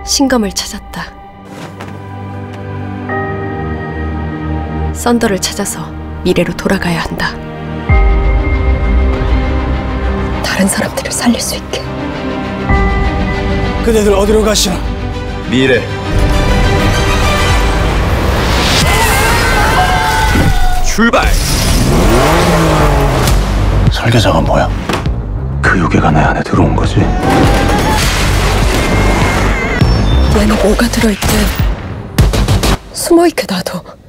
신검을 찾았다. 썬더를 찾아서 미래로 돌아가야 한다. 다른 사람들을 살릴 수 있게. 그대들 어디로 가시나? 미래. 출발! 설계자가 뭐야? 그 요괴가 내 안에 들어온 거지. 이 안에 뭐가 들어있든 숨어있게 놔둬.